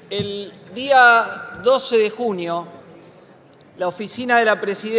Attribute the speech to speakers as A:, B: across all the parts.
A: El día 12 de junio, la oficina del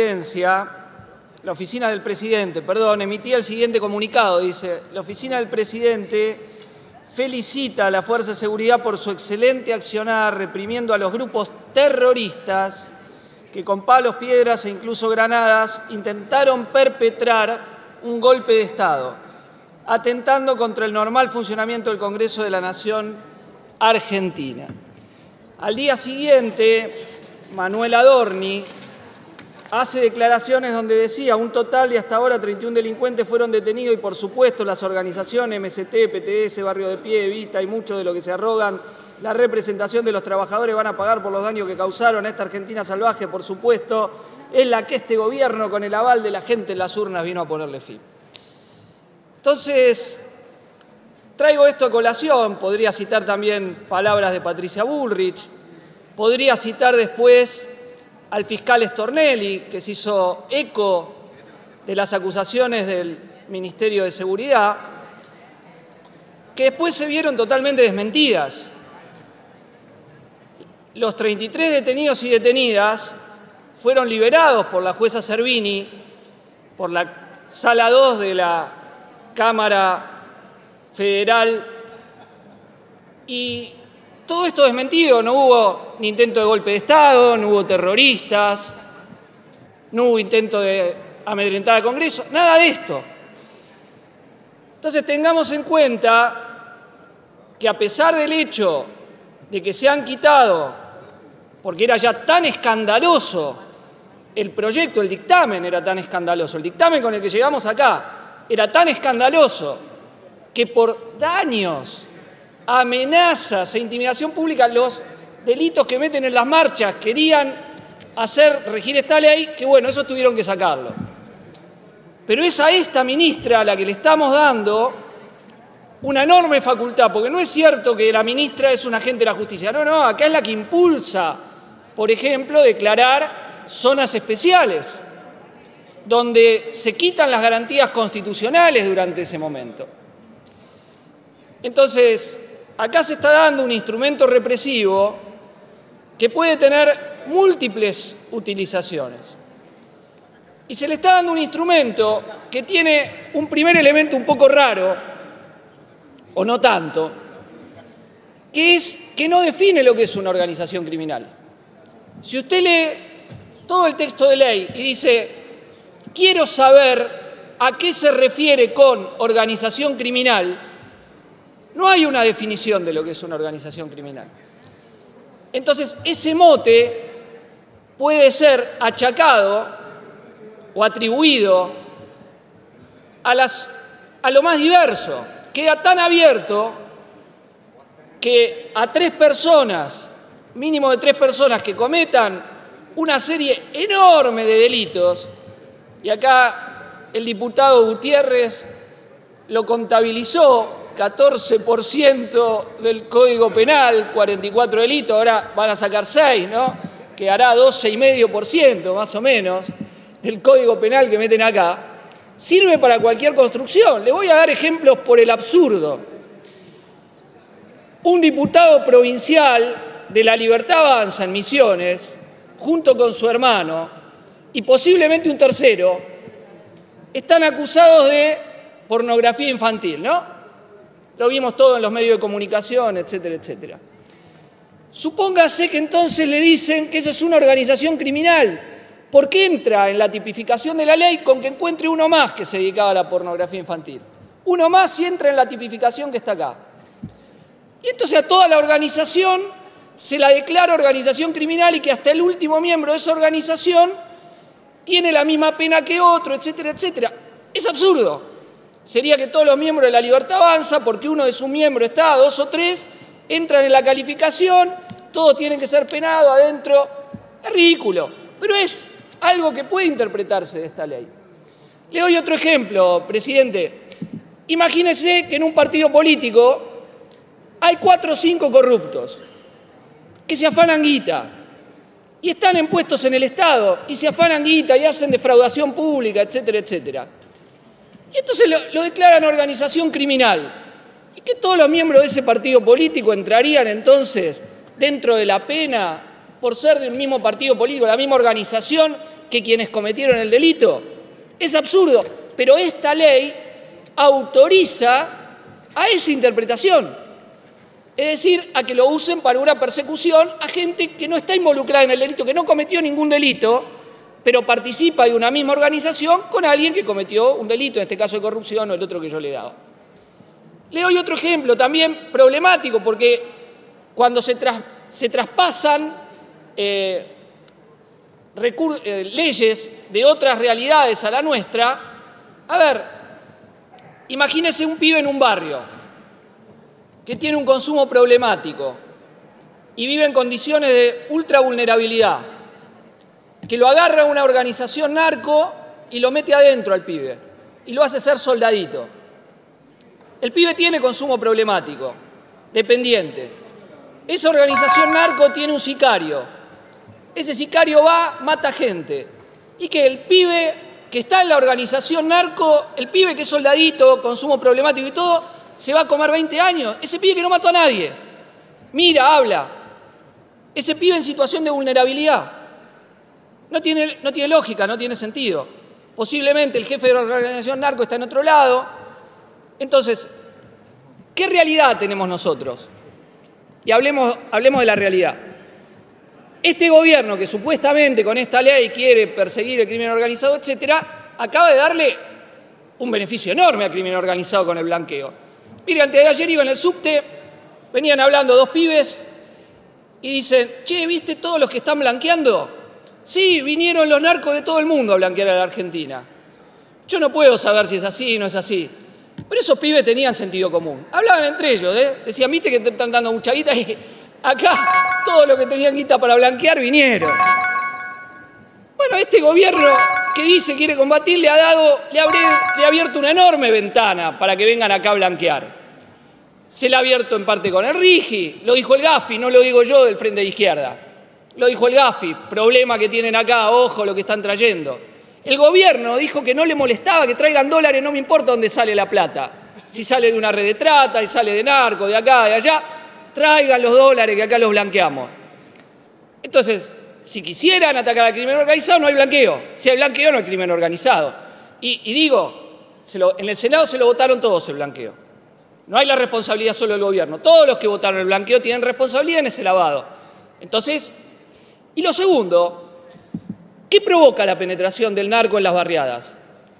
A: presidente, emitía el siguiente comunicado. Dice: la oficina del presidente felicita a la Fuerza de Seguridad por su excelente accionar reprimiendo a los grupos terroristas que con palos, piedras e incluso granadas intentaron perpetrar un golpe de Estado, atentando contra el normal funcionamiento del Congreso de la Nación Argentina. Al día siguiente, Manuel Adorni hace declaraciones donde decía: un total de hasta ahora 31 delincuentes fueron detenidos y, por supuesto, las organizaciones MST, PTS, Barrio de Pie, Evita y muchos de los que se arrogan la representación de los trabajadores van a pagar por los daños que causaron a esta Argentina salvaje, por supuesto, es la que este gobierno, con el aval de la gente en las urnas, vino a ponerle fin. Entonces, traigo esto a colación. Podría citar también palabras de Patricia Bullrich, podría citar después al fiscal Stornelli, que se hizo eco de las acusaciones del Ministerio de Seguridad, que después se vieron totalmente desmentidas. Los 33 detenidos y detenidas fueron liberados por la jueza Servini, por la Sala 2 de la Cámara Federal, y todo esto desmentido. No hubo ni intento de golpe de Estado, no hubo terroristas, no hubo intento de amedrentar al Congreso, nada de esto. Entonces tengamos en cuenta que, a pesar del hecho de que se han quitado, porque era ya tan escandaloso el proyecto, el dictamen era tan escandaloso, el dictamen con el que llegamos acá era tan escandaloso que por daños, amenazas e intimidación pública, los delitos que meten en las marchas querían hacer regir esta ley, que bueno, eso tuvieron que sacarlo. Pero es a esta ministra a la que le estamos dando una enorme facultad, porque no es cierto que la ministra es un agente de la justicia, no, acá es la que impulsa, por ejemplo, declarar zonas especiales, donde se quitan las garantías constitucionales durante ese momento. Entonces, acá se está dando un instrumento represivo que puede tener múltiples utilizaciones. Y se le está dando un instrumento que tiene un primer elemento un poco raro, o no tanto, que es que no define lo que es una organización criminal. Si usted lee todo el texto de ley y dice: quiero saber a qué se refiere con organización criminal, no hay una definición de lo que es una organización criminal. Entonces, ese mote puede ser achacado o atribuido a lo más diverso. Queda tan abierto que a mínimo de tres personas que cometan una serie enorme de delitos, y acá el diputado Gutiérrez lo contabilizó, 14% del Código Penal, 44 delitos, ahora van a sacar 6, ¿no? Que hará 12,5% más o menos del Código Penal que meten acá. Sirve para cualquier construcción. Le voy a dar ejemplos por el absurdo. Un diputado provincial de La Libertad Avanza en Misiones, junto con su hermano y posiblemente un tercero, están acusados de pornografía infantil, ¿no? Lo vimos todo en los medios de comunicación, etcétera, etcétera. Supóngase que entonces le dicen que esa es una organización criminal, porque entra en la tipificación de la ley con que encuentre uno más que se dedicaba a la pornografía infantil. Uno más y entra en la tipificación que está acá. Y entonces a toda la organización se la declara organización criminal, y que hasta el último miembro de esa organización tiene la misma pena que otro, etcétera, etcétera. Es absurdo. Sería que todos los miembros de La Libertad Avanza, porque uno de sus miembros está, 2 o 3, entran en la calificación, todos tienen que ser penados adentro. Es ridículo, pero es algo que puede interpretarse de esta ley. Le doy otro ejemplo, presidente. Imagínese que en un partido político hay 4 o 5 corruptos que se afanan guita y están en puestos en el Estado y se afanan guita y hacen defraudación pública, etcétera, etcétera. Y entonces lo declaran organización criminal. ¿Y que todos los miembros de ese partido político entrarían entonces dentro de la pena por ser del mismo partido político, la misma organización que quienes cometieron el delito? Es absurdo, pero esta ley autoriza a esa interpretación. Es decir, a que lo usen para una persecución a gente que no está involucrada en el delito, que no cometió ningún delito, pero participa de una misma organización con alguien que cometió un delito, en este caso de corrupción o el otro que yo le he dado. Le doy otro ejemplo también problemático, porque cuando se traspasan leyes de otras realidades a la nuestra, a ver, imagínese un pibe en un barrio que tiene un consumo problemático y vive en condiciones de ultra vulnerabilidad, que lo agarra una organización narco y lo mete adentro al pibe y lo hace ser soldadito. El pibe tiene consumo problemático, dependiente. Esa organización narco tiene un sicario. Ese sicario va, mata gente. Y que el pibe que está en la organización narco, el pibe que es soldadito, consumo problemático y todo, se va a comer 20 años. Ese pibe que no mató a nadie. Mira, habla. Ese pibe en situación de vulnerabilidad. No tiene lógica, no tiene sentido. Posiblemente el jefe de la organización narco está en otro lado. Entonces, ¿qué realidad tenemos nosotros? Y hablemos de la realidad. Este gobierno que supuestamente con esta ley quiere perseguir el crimen organizado, etcétera, acaba de darle un beneficio enorme al crimen organizado con el blanqueo. Mire, antes de ayer iba en el subte, venían hablando dos pibes y dicen, che, ¿viste todos los que están blanqueando? Sí, vinieron los narcos de todo el mundo a blanquear a la Argentina. Yo no puedo saber si es así o no es así. Pero esos pibes tenían sentido común. Hablaban entre ellos, decían, viste que te están dando mucha guita y acá todos los que tenían guita para blanquear vinieron. Bueno, este gobierno que dice quiere combatir le ha abierto una enorme ventana para que vengan acá a blanquear. Se la ha abierto en parte con el RIGI, lo dijo el Gafi, no lo digo yo del Frente de Izquierda. Lo dijo el Gafi, problema que tienen acá, ojo lo que están trayendo. El gobierno dijo que no le molestaba que traigan dólares, no me importa dónde sale la plata. Si sale de una red de trata, si sale de narco, de acá, de allá, traigan los dólares que acá los blanqueamos. Entonces, si quisieran atacar al crimen organizado, no hay blanqueo. Si hay blanqueo, no hay crimen organizado. Y digo, en el Senado se lo votaron todos el blanqueo. No hay la responsabilidad solo del gobierno. Todos los que votaron el blanqueo tienen responsabilidad en ese lavado. Entonces, y lo segundo, ¿qué provoca la penetración del narco en las barriadas?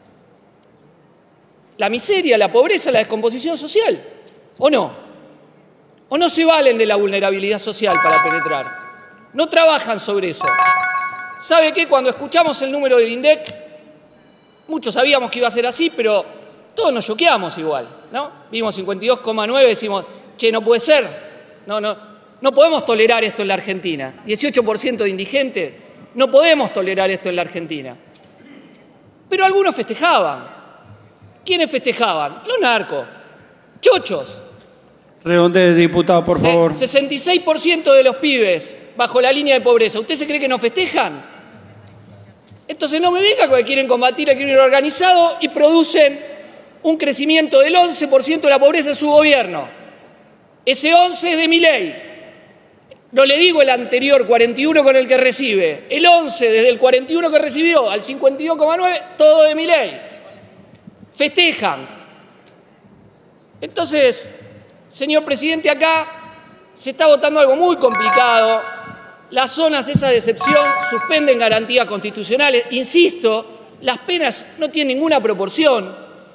A: La miseria, la pobreza, la descomposición social, ¿o no? ¿O no se valen de la vulnerabilidad social para penetrar? No trabajan sobre eso. ¿Sabe qué? Cuando escuchamos el número del INDEC, muchos sabíamos que iba a ser así, pero todos nos choqueamos igual, ¿no? Vimos 52,9, decimos, che, no puede ser, no podemos tolerar esto en la Argentina. 18% de indigentes, no podemos tolerar esto en la Argentina. Pero algunos festejaban. ¿Quiénes festejaban? Los narcos, chochos.
B: Redondee, diputado, por favor.
A: 66% de los pibes bajo la línea de pobreza. ¿Usted se cree que no festejan? Entonces no me venga con que quieren combatir el crimen organizado y producen un crecimiento del 11% de la pobreza en su gobierno. Ese 11 es de Milei. No le digo el anterior 41 con el que recibe. El 11 desde el 41 que recibió al 52,9, todo de Milei. Festejan. Entonces, señor presidente, acá se está votando algo muy complicado. Las zonas esa de excepción suspenden garantías constitucionales. Insisto, las penas no tienen ninguna proporción.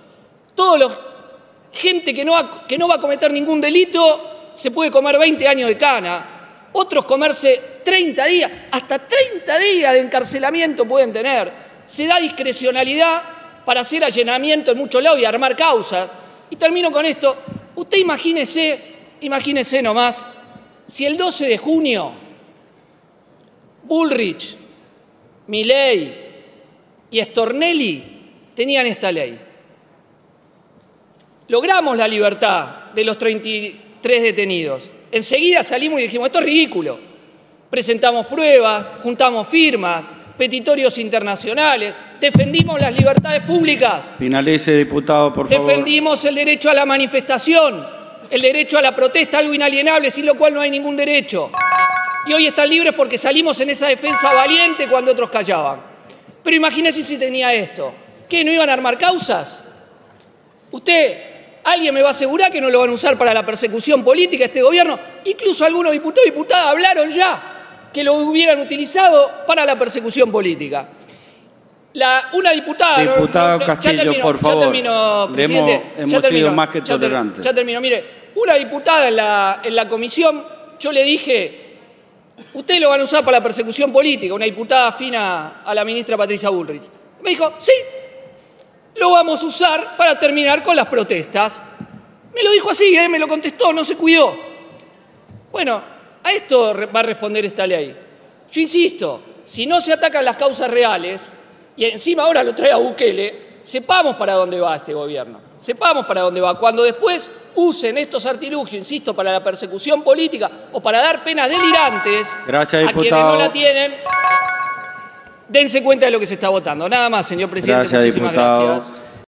A: Gente que no va a cometer ningún delito se puede comer 20 años de cana. Otros comerse 30 días, hasta 30 días de encarcelamiento pueden tener. Se da discrecionalidad para hacer allanamiento en muchos lados y armar causas. Y termino con esto. Usted imagínese nomás, si el 12 de junio Bullrich, Milei y Stornelli tenían esta ley. Logramos la libertad de los 33 detenidos. Enseguida salimos y dijimos, esto es ridículo. Presentamos pruebas, juntamos firmas, petitorios internacionales, defendimos las libertades públicas.
B: Finalice, diputado, por favor.
A: Defendimos el derecho a la manifestación, el derecho a la protesta, algo inalienable, sin lo cual no hay ningún derecho. y hoy están libres porque salimos en esa defensa valiente cuando otros callaban. Pero imagínese si tenía esto. ¿Qué, no iban a armar causas? ¿Alguien me va a asegurar que no lo van a usar para la persecución política este gobierno? Incluso algunos diputados y diputadas hablaron ya que lo hubieran utilizado para la persecución política. Una diputada...
B: Diputado Castillo, por favor.
A: Ya termino, presidente.
B: Hemos sido más que tolerantes.
A: Ya termino. Mire, una diputada en la comisión, yo le dije... Ustedes lo van a usar para la persecución política, una diputada afina a la ministra Patricia Bullrich. Me dijo, sí, lo vamos a usar para terminar con las protestas. Me lo dijo así, me lo contestó, no se cuidó. Bueno, a esto va a responder esta ley. Yo insisto, si no se atacan las causas reales, y encima ahora lo trae a Bukele, sepamos para dónde va este gobierno. Sepamos para dónde va. Cuando después usen estos artilugios, insisto, para la persecución política o para dar penas delirantes a quienes no la tienen, dense cuenta de lo que se está votando. Nada más, señor presidente. Muchísimas gracias.